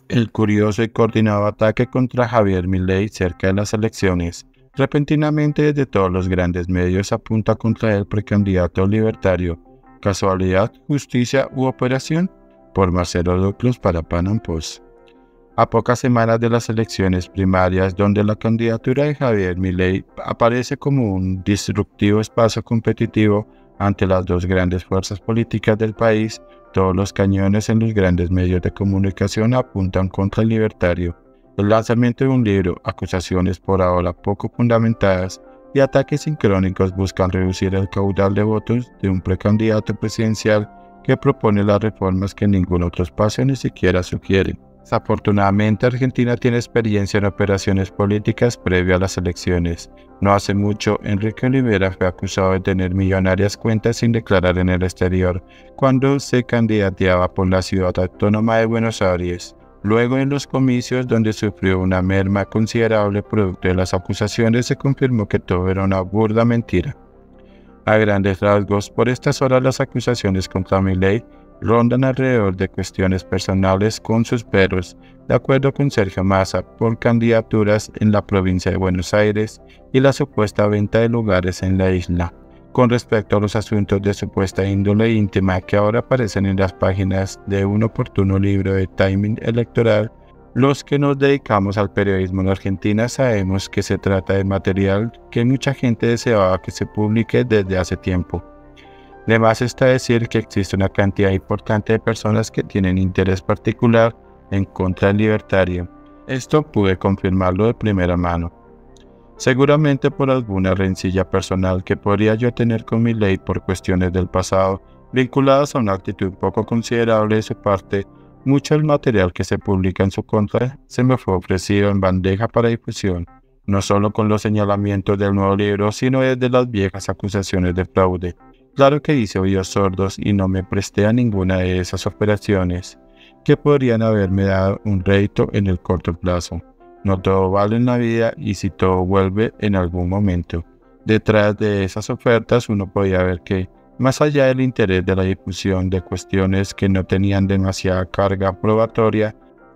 El curioso y coordinado ataque contra Javier Milei cerca de las elecciones. Repentinamente desde todos los grandes medios apunta contra el precandidato libertario. ¿Casualidad, justicia u operación? Por Marcelo Duclos para Pan Post. A pocas semanas de las elecciones primarias, donde la candidatura de Javier Milei aparece como un disruptivo espacio competitivo ante las dos grandes fuerzas políticas del país, todos los cañones en los grandes medios de comunicación apuntan contra el libertario. El lanzamiento de un libro, acusaciones por ahora poco fundamentadas y ataques sincrónicos buscan reducir el caudal de votos de un precandidato presidencial que propone las reformas que ningún otro espacio ni siquiera sugiere. Desafortunadamente, Argentina tiene experiencia en operaciones políticas previo a las elecciones. No hace mucho, Enrique Olivera fue acusado de tener millonarias cuentas sin declarar en el exterior cuando se candidateaba por la ciudad autónoma de Buenos Aires. Luego, en los comicios donde sufrió una merma considerable producto de las acusaciones, se confirmó que todo era una burda mentira. A grandes rasgos, por estas horas las acusaciones contra Milei rondan alrededor de cuestiones personales con sus peros, de acuerdo con Sergio Massa, por candidaturas en la provincia de Buenos Aires y la supuesta venta de lugares en la isla. Con respecto a los asuntos de supuesta índole íntima que ahora aparecen en las páginas de un oportuno libro de timing electoral, los que nos dedicamos al periodismo en Argentina sabemos que se trata de material que mucha gente deseaba que se publique desde hace tiempo. De más está decir que existe una cantidad importante de personas que tienen interés particular en contra del libertario. Esto pude confirmarlo de primera mano. Seguramente por alguna rencilla personal que podría yo tener con Milei por cuestiones del pasado, vinculadas a una actitud poco considerable de su parte, mucho del material que se publica en su contra se me fue ofrecido en bandeja para difusión, no solo con los señalamientos del nuevo libro, sino desde las viejas acusaciones de fraude. Claro que hice oídos sordos y no me presté a ninguna de esas operaciones, que podrían haberme dado un rédito en el corto plazo. No todo vale en la vida y si todo vuelve en algún momento. Detrás de esas ofertas uno podía ver que, más allá del interés de la difusión de cuestiones que no tenían demasiada carga probatoria,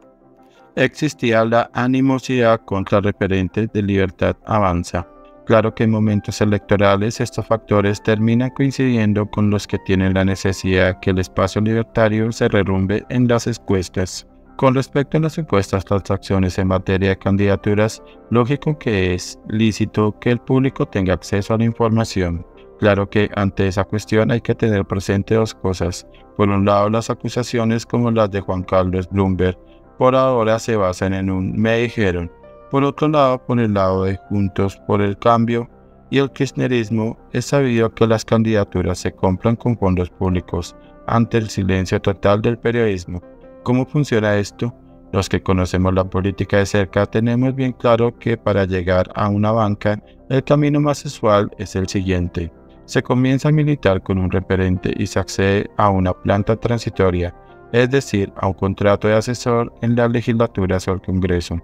existía la animosidad contra referentes de Libertad Avanza. Claro que en momentos electorales estos factores terminan coincidiendo con los que tienen la necesidad que el espacio libertario se derrumbe en las encuestas. Con respecto a las supuestas transacciones en materia de candidaturas, lógico que es lícito que el público tenga acceso a la información. Claro que ante esa cuestión hay que tener presente dos cosas. Por un lado, las acusaciones como las de Juan Carlos Bloomberg por ahora se basan en un "me dijeron". Por otro lado, por el lado de Juntos por el Cambio y el kirchnerismo, es sabido que las candidaturas se compran con fondos públicos, ante el silencio total del periodismo. ¿Cómo funciona esto? Los que conocemos la política de cerca tenemos bien claro que para llegar a una banca, el camino más usual es el siguiente. Se comienza a militar con un referente y se accede a una planta transitoria, es decir, a un contrato de asesor en las legislaturas o el Congreso.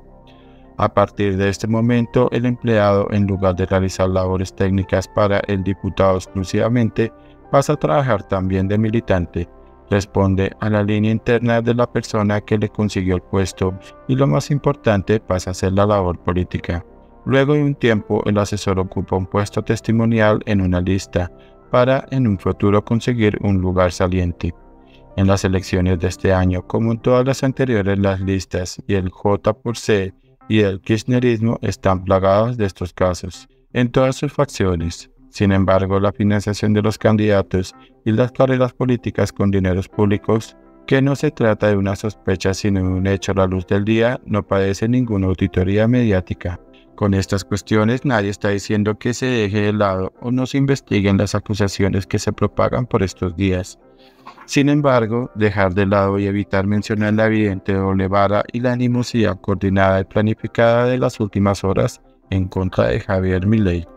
A partir de este momento, el empleado, en lugar de realizar labores técnicas para el diputado exclusivamente, pasa a trabajar también de militante. Responde a la línea interna de la persona que le consiguió el puesto y lo más importante, pasa a hacer la labor política. Luego de un tiempo, el asesor ocupa un puesto testimonial en una lista para en un futuro conseguir un lugar saliente. En las elecciones de este año, como en todas las anteriores, las listas y el J por C y el kirchnerismo están plagados de estos casos, en todas sus facciones. Sin embargo, la financiación de los candidatos y las carreras políticas con dineros públicos, que no se trata de una sospecha sino de un hecho a la luz del día, no padece ninguna auditoría mediática. Con estas cuestiones nadie está diciendo que se deje de lado o no se investiguen las acusaciones que se propagan por estos días. Sin embargo, dejar de lado y evitar mencionar la evidente doble vara y la animosidad coordinada y planificada de las últimas horas en contra de Javier Milei.